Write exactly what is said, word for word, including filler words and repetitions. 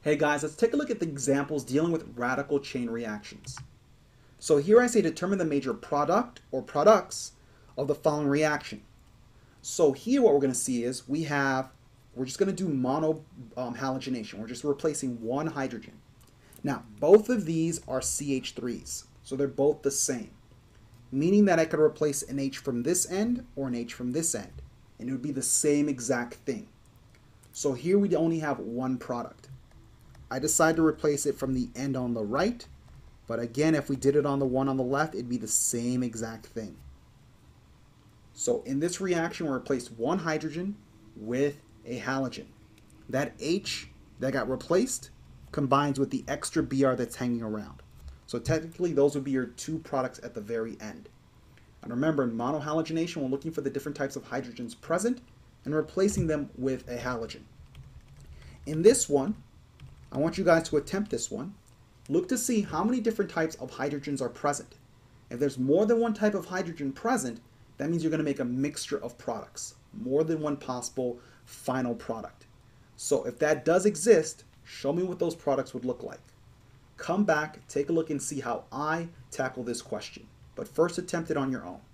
Hey guys, let's take a look at the examples dealing with radical chain reactions. So here I say determine the major product or products of the following reaction. So here what we're going to see is we have, we're just going to do mono um, halogenation. We're just replacing one hydrogen. Now, both of these are C H threes, so they're both the same, meaning that I could replace an H from this end or an H from this end, and it would be the same exact thing. So here we only have one product. I decide to replace it from the end on the right, but again, if we did it on the one on the left, it'd be the same exact thing. So in this reaction, we replaced one hydrogen with a halogen. That H that got replaced combines with the extra Br that's hanging around. So technically, those would be your two products at the very end. And remember, in monohalogenation, we're looking for the different types of hydrogens present and replacing them with a halogen. In this one, I want you guys to attempt this one. Look to see how many different types of hydrogens are present. If there's more than one type of hydrogen present, that means you're going to make a mixture of products, more than one possible final product. So if that does exist, show me what those products would look like. Come back, take a look and see how I tackle this question. But first attempt it on your own.